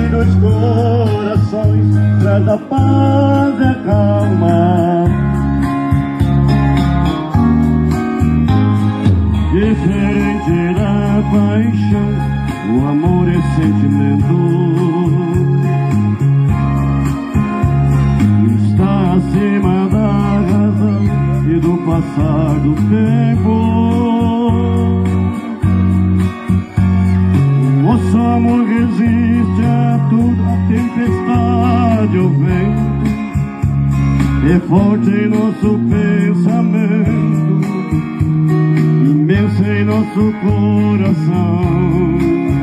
dos corações traz a paz e a calma. Diferente da paixão, o amor é sentimento. Está acima da razão e do passar do tempo. Nosso amor resiste a tudo, a tempestade ou vento. É forte em nosso pensamento, imenso em nosso coração.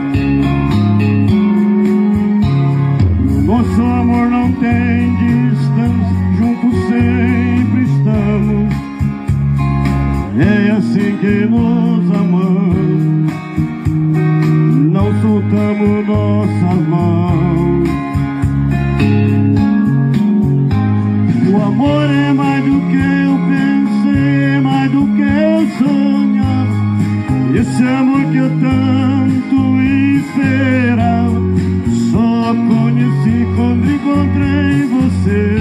Nosso amor não tem distância, juntos sempre estamos. É assim que nos amamos, não soltamos nossas mãos. O amor é mais do que eu pensei, é mais do que eu sonhava. Esse amor que eu tanto esperava, só conheci quando encontrei você.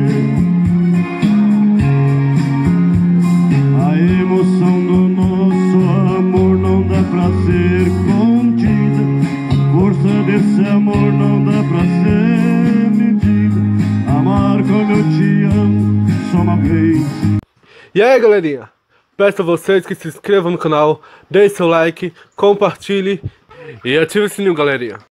A emoção do nosso amor não dá pra ser contida, a força desse amor não dá pra ser medida. Amar como eu te amo só uma vez. E aí, galerinha? Peço a vocês que se inscrevam no canal, deixe seu like, compartilhe e ative o sininho, galerinha.